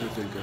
I think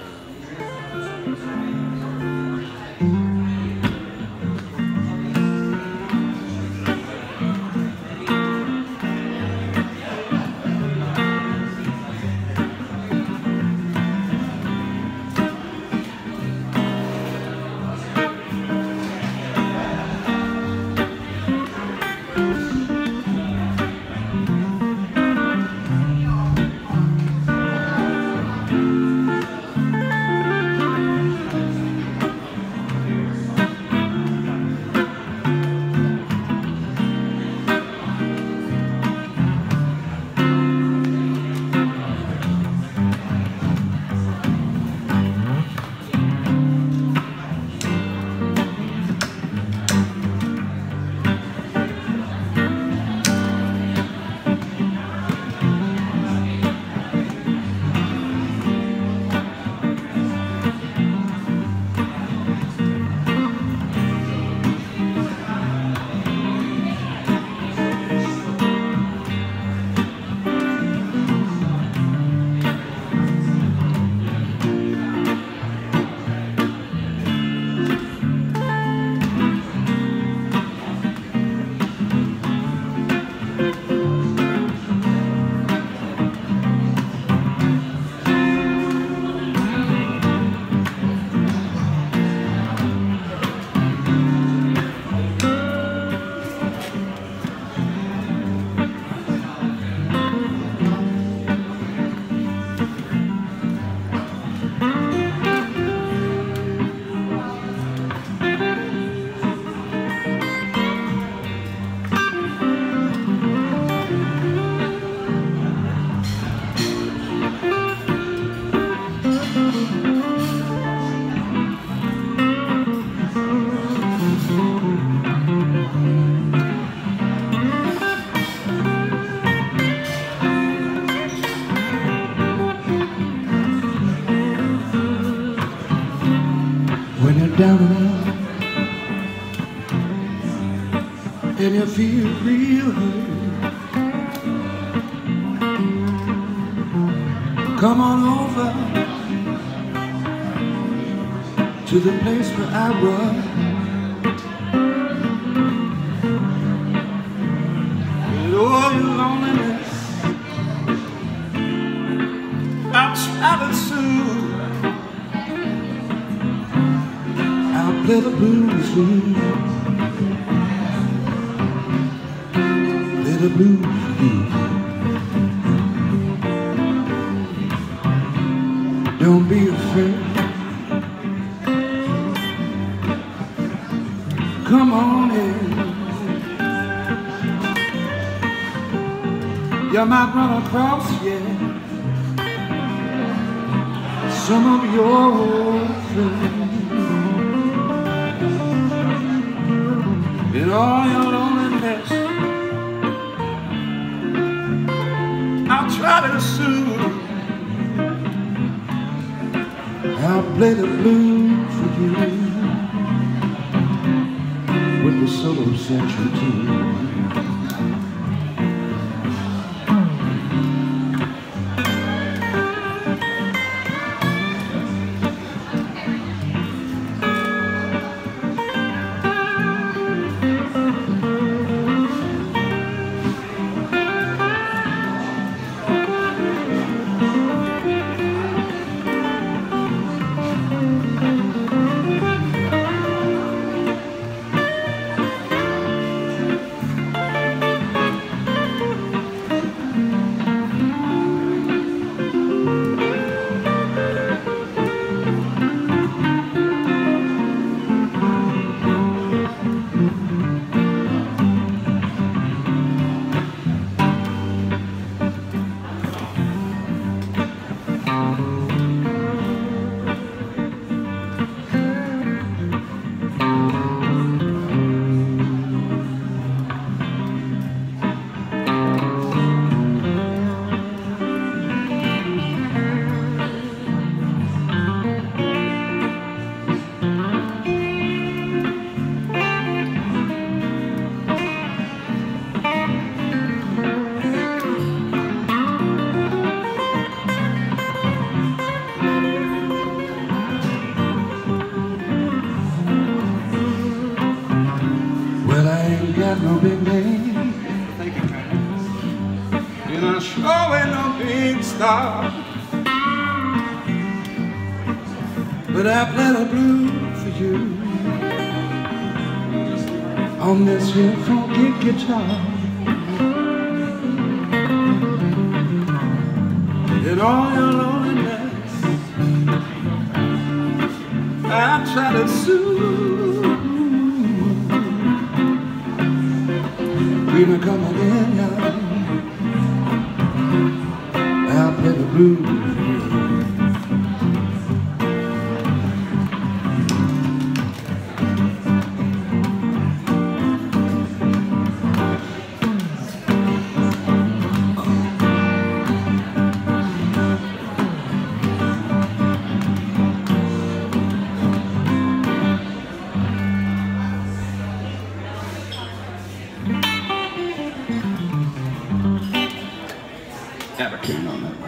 when you're down and out and you feel real hurt, come on over to the place where I was. With all your loneliness, I'll try to soothe. I'll play the blues for you. Play the blues for you. Don't be afraid. Come on in. You might run across, yeah, some of your old friends. In all your loneliness, I'll try to soothe. I'll play the blues for you with the solo section too. star, but I play the blues for you on this here funky guitar. In all your loneliness, I try to soothe. When I come again, young, I'll play the blues. Have a cane on that one.